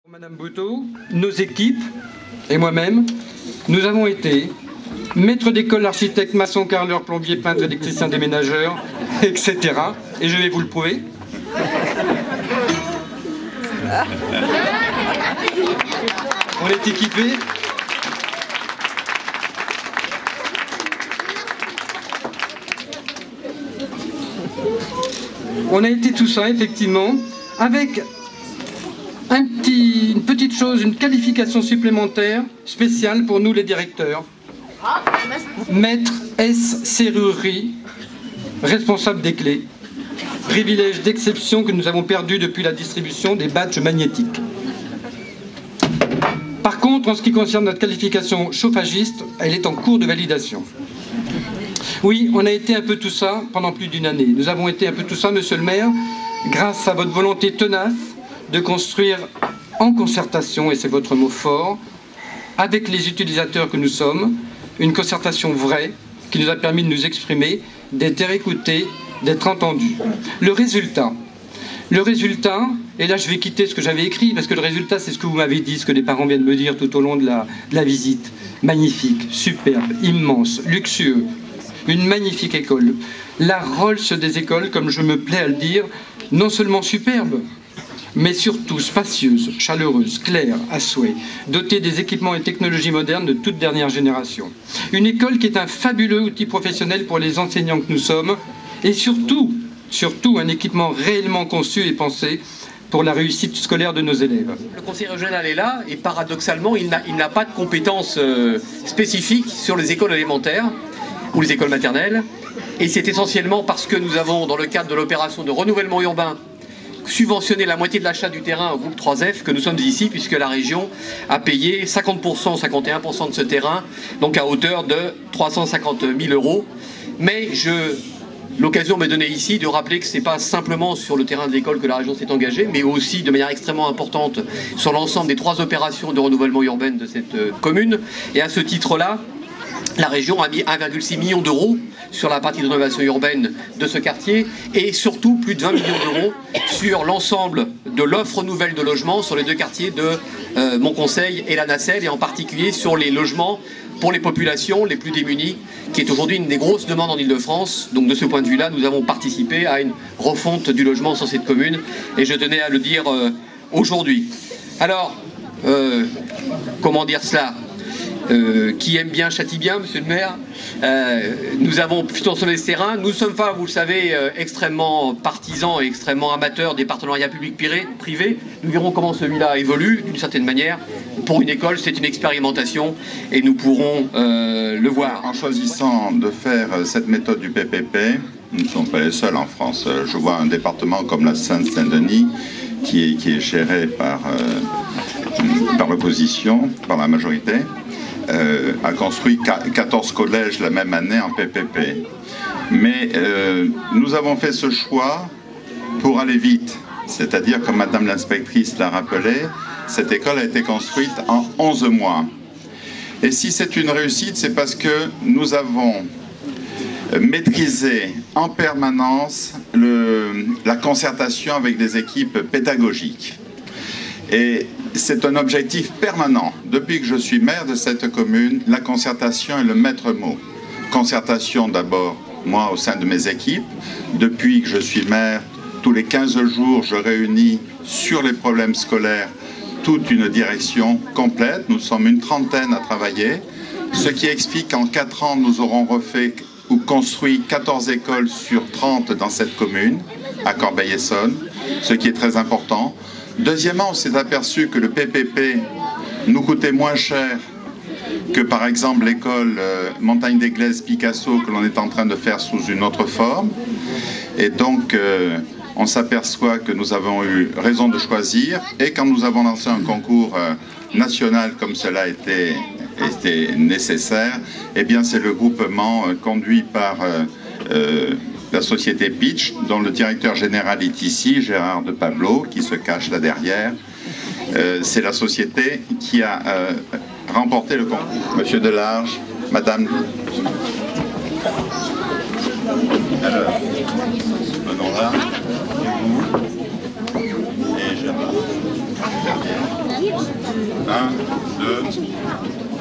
Madame Bouteau, nos équipes et moi-même, nous avons été maîtres d'école, architectes, maçons, carreleurs, plombiers, peintres, électriciens, déménageurs, etc. Et je vais vous le prouver. On est équipés. On a été tout ça, effectivement, avec une petite chose, une qualification supplémentaire spéciale pour nous les directeurs. Maître S. Serrurerie, responsable des clés. Privilège d'exception que nous avons perdu depuis la distribution des badges magnétiques. Par contre, en ce qui concerne notre qualification chauffagiste, elle est en cours de validation. Oui, on a été un peu tout ça pendant plus d'une année. Nous avons été un peu tout ça, monsieur le maire, grâce à votre volonté tenace de construire en concertation, et c'est votre mot fort, avec les utilisateurs que nous sommes, une concertation vraie qui nous a permis de nous exprimer, d'être écoutés, d'être entendus. Le résultat, et là je vais quitter ce que j'avais écrit, parce que le résultat c'est ce que vous m'avez dit, ce que les parents viennent me dire tout au long de la visite. Magnifique, superbe, immense, luxueux, une magnifique école. La Rolls des écoles, comme je me plais à le dire, non seulement superbe, mais surtout spacieuse, chaleureuse, claire, à souhait, dotée des équipements et technologies modernes de toute dernière génération. Une école qui est un fabuleux outil professionnel pour les enseignants que nous sommes, et surtout un équipement réellement conçu et pensé pour la réussite scolaire de nos élèves. Le conseil régional est là, et paradoxalement, il n'a pas de compétences spécifiques sur les écoles élémentaires ou les écoles maternelles, et c'est essentiellement parce que nous avons, dans le cadre de l'opération de renouvellement urbain, subventionner la moitié de l'achat du terrain au groupe 3F que nous sommes ici, puisque la région a payé 50%, 51% de ce terrain, donc à hauteur de 350 000 €. Mais l'occasion m'est donnée ici de rappeler que ce n'est pas simplement sur le terrain de l'école que la région s'est engagée, mais aussi de manière extrêmement importante sur l'ensemble des 3 opérations de renouvellement urbain de cette commune. Et à ce titre-là, la région a mis 1,6 million d'euros sur la partie de rénovation urbaine de ce quartier et surtout plus de 20 millions d'euros sur l'ensemble de l'offre nouvelle de logements sur les 2 quartiers de Montconseil et la Nacelle, et en particulier sur les logements pour les populations les plus démunies, qui est aujourd'hui une des grosses demandes en Ile-de-France. Donc de ce point de vue-là, nous avons participé à une refonte du logement sur cette commune, et je tenais à le dire aujourd'hui. Alors, comment dire cela ? Qui aime bien châtie bien, monsieur le maire. Nous avons subventionné ce terrain. Nous ne sommes pas, vous le savez, extrêmement partisans et extrêmement amateurs des partenariats publics-privés. Nous verrons comment celui-là évolue d'une certaine manière. Pour une école, c'est une expérimentation et nous pourrons le voir. En choisissant de faire cette méthode du PPP, nous ne sommes pas les seuls en France. Je vois un département comme la Seine-Saint-Denis qui est géré par l'opposition, par la majorité. A construit 14 collèges la même année en PPP. Mais nous avons fait ce choix pour aller vite. C'est-à-dire, comme Madame l'inspectrice l'a rappelé, cette école a été construite en 11 mois. Et si c'est une réussite, c'est parce que nous avons maîtrisé en permanence la concertation avec des équipes pédagogiques. Et c'est un objectif permanent. Depuis que je suis maire de cette commune, la concertation est le maître mot. Concertation d'abord, moi, au sein de mes équipes. Depuis que je suis maire, tous les 15 jours, je réunis sur les problèmes scolaires toute une direction complète. Nous sommes une trentaine à travailler, ce qui explique qu'en 4 ans, nous aurons refait ou construit 14 écoles sur 30 dans cette commune, à Corbeil-Essonnes, ce qui est très important. Deuxièmement, on s'est aperçu que le PPP nous coûtait moins cher que par exemple l'école Montagne des Glaises Picasso que l'on est en train de faire sous une autre forme. Et donc on s'aperçoit que nous avons eu raison de choisir, et quand nous avons lancé un concours national comme cela était nécessaire, eh bien c'est le groupement conduit par la société Pitch, dont le directeur général est ici, Gérard de Pablo, qui se cache là derrière. C'est la société qui a remporté le concours. Monsieur Delarge, Madame... Alors, venons là, et vous, et Gérard, derrière. 1, 2...